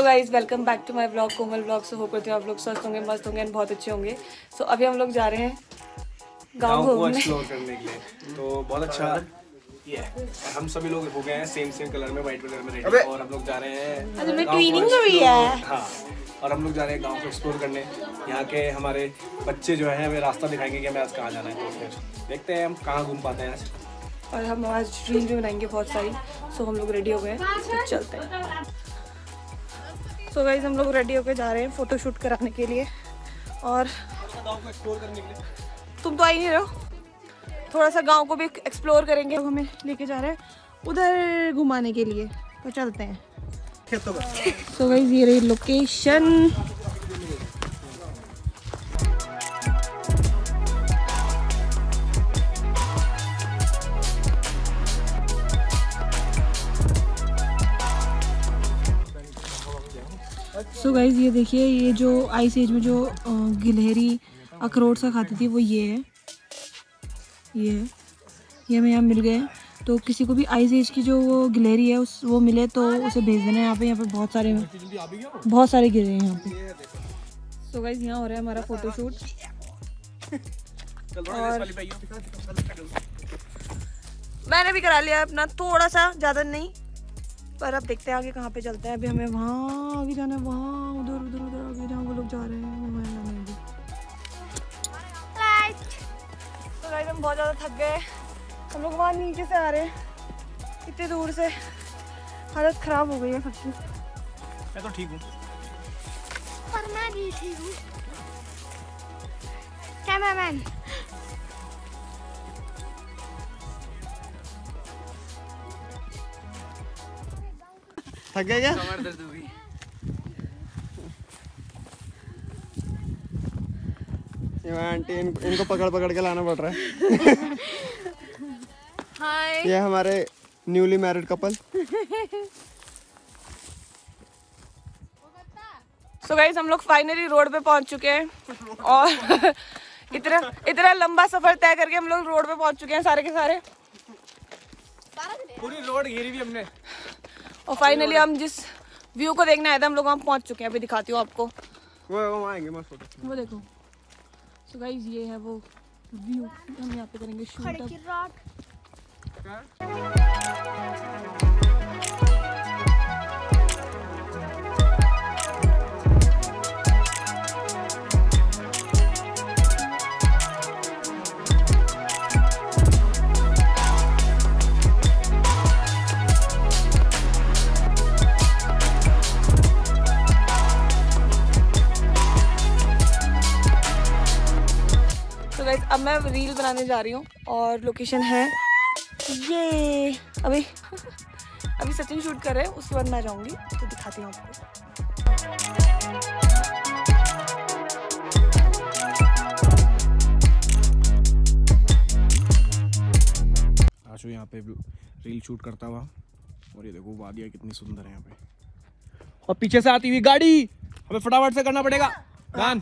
Guys welcome back to my blog Komal blog. से hope करते हो आप लोग स्वस्थ होंगे, मस्त होंगे एंड बहुत अच्छे होंगे। सो अभी हम लोग जा रहे हैं गाँव को एक्सप्लोर करने के लिए। तो बहुत अच्छा हम सभी लोग हो गए हैं सेम कलर में, व्हाइट कलर में रेडी, और हम लोग जा रहे हैं ट्विनिंग हो रही है। हाँ, और हम लोग जा रहे हैं गांव को एक्सप्लोर करने। यहाँ के हमारे बच्चे जो हैं वे रास्ता दिखाएंगे कि हमें आज कहाँ जाना है। तो फिर देखते हैं हम कहाँ घूम पाते हैं आज। और हम आज रील भी बनाएंगे बहुत सारी। सो हम लोग रेडी हो गए हैं, तो चलते हैं। सो गाइस हम लोग रेडी होकर जा रहे हैं फोटो शूट कराने के लिए और गांव को एक्सप्लोर करने के लिए। तुम तो आ ही नहीं रहे हो, थोड़ा सा गांव को भी एक्सप्लोर करेंगे। हमें लेके जा रहे हैं उधर घुमाने के लिए, तो चलते हैं। सो गाइस ये रही लोकेशन। सो गाइस ये देखिए, ये जो आइस एज में जो गिलहरी अखरोट सा खाती थी वो ये है, ये हमें यहाँ मिल गए। तो किसी को भी आइस एज की जो वो गिलहरी है वो मिले तो उसे भेज देना है। यहाँ पे बहुत सारे गिरे हैं यहाँ पे। सो गाइस यहाँ हो रहा है हमारा फोटो शूट और मैंने भी करा लिया अपना, थोड़ा सा, ज़्यादा नहीं। पर अब देखते हैं आगे कहाँ पे चलते हैं। अभी हमें वहाँ आगे जाना है, वहाँ उधर आगे जहाँ वो लोग जा रहे हैं वहाँ जाना है। तो गाइस हम बहुत ज़्यादा थक गए। हम लोग वहाँ नीचे से आ रहे हैं, इतने दूर से, हालत ख़राब हो गई है सबकी। मैं तो ठीक हूँ, पर मैं भी ठीक हूँ। कैमरामैन थक गए क्या? कमर दर्द हो गई। आंटी इनको पकड़ के लाना पड़ रहा है। हाय, ये हमारे newly married couple. So guys हम लोग फाइनली रोड पे पहुंच चुके हैं और इतना लंबा सफर तय करके हम लोग रोड पे पहुंच चुके हैं सारे के सारे। पूरी रोड घेरी भी हमने। और फाइनली हम जिस व्यू को देखने आए थे हम लोग वहाँ पहुँच चुके हैं। अभी दिखाती हूँ आपको, वो आएंगे मस्त फोटो। वो देखो। सो गाइस ये है वो व्यू, हम यहाँ पे करेंगे शूट। अब मैं रील बनाने जा रही हूँ और लोकेशन है ये। अभी सचिन शूट कर रहे हैं, उसके बाद मैं जाऊँगी तो दिखाती हूँ आपको। आशु यहाँ पे रील शूट करता हुआ, और ये देखो वादियाँ कितनी सुंदर है यहाँ पे, और पीछे से आती हुई गाड़ी। हमें फटाफट से करना पड़ेगा गान।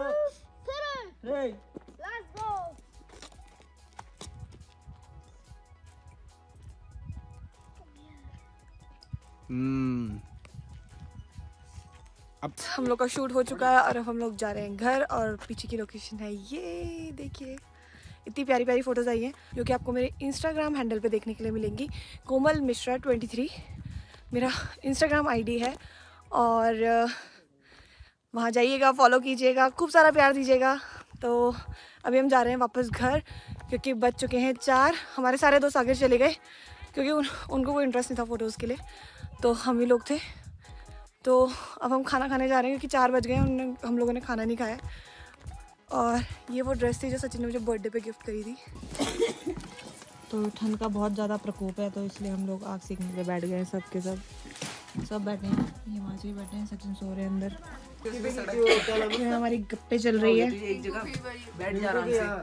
अब हम लोग का शूट हो चुका है और अब हम लोग जा रहे हैं घर। और पीछे की लोकेशन है ये देखिए, इतनी प्यारी प्यारी फोटोज आई हैं जो कि आपको मेरे इंस्टाग्राम हैंडल पे देखने के लिए मिलेंगी। कोमल मिश्रा 23 मेरा इंस्टाग्राम आईडी है, और वहाँ जाइएगा, फॉलो कीजिएगा, खूब सारा प्यार दीजिएगा। तो अभी हम जा रहे हैं वापस घर क्योंकि बज चुके हैं 4। हमारे सारे दोस्त आगे चले गए क्योंकि उनको कोई इंटरेस्ट नहीं था फ़ोटोज़ के लिए, तो हम ही लोग थे। तो अब हम खाना खाने जा रहे हैं क्योंकि 4 बज गए, हम लोगों ने खाना नहीं खाया। और ये वो ड्रेस थी जो सचिन ने मुझे बर्थडे पे गिफ्ट करी थी। तो ठंड का बहुत ज़्यादा प्रकोप है, तो इसलिए हम लोग आग सेकने पे बैठ गए हैं। सब बैठे हैं, ये वहाँ से भी बैठे हैं, सचिन सो रहे हैं अंदर। ये हमारी गप्पे चल रही है। एक जगह बैठ जा रहा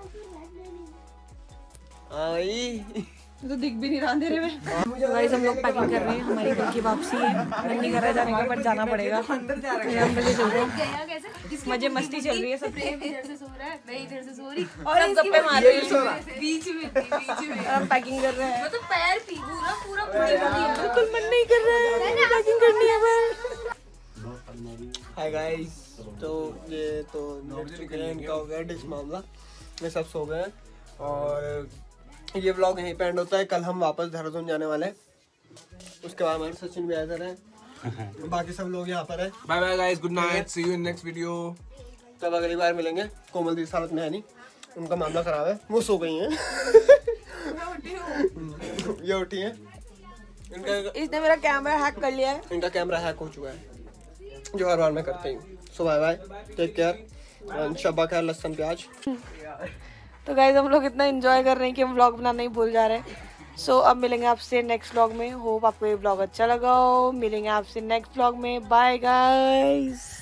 है। तो दिख भी नहीं रहा अंधेरे में। तो गाइस हम लोग पैकिंग कर रहे हैं, हमारी घर की वापसी है। मन नहीं कर रहा जाने का, बट जाना पड़ेगा। तो हम मजे चल रहे हैं, मजे मस्ती चल रही है सब। इधर से सो रहा है, मैं इधर से सो रही, और हम गप्पे मार रहे हैं बीच में। और हम पैकिंग कर रहे हैं। मतलब पैर पूरा बिल्कुल मन नहीं कर रहा है, पैकिंग करनी है बस। Hi guys. तो ये तो लेट चुके हैं, इनका हो गया डिश मामला, ये सब सो गए हैं और ये व्लॉग यहीं पे एंड होता है। कल हम वापस देहरादून जाने वाले हैं, उसके बाद हमारे सचिन भी इधर है, बाकी सब लोग यहाँ पर है। Bye bye guys, good night, see you in next video. तब अगली बार मिलेंगे। कोमल दी इस हालत में है नहीं, उनका मामला खराब है, वो सो गई हैं। ये उठी हैं, इनका इसने मेरा कैमरा हैक कर लिया है। इनका कैमरा हैक हो चुका है, जो हर बार मैं करती हूँ। So bye bye, take care, शब्बा खैर, लहसुन प्याज। तो गाइज हम लोग इतना एंजॉय कर रहे हैं कि हम व्लॉग बनाना ही भूल जा रहे हैं। सो अब मिलेंगे आपसे नेक्स्ट व्लॉग में। होप आपको ये व्लॉग अच्छा लगा हो। मिलेंगे आपसे नेक्स्ट व्लॉग में। Bye guys.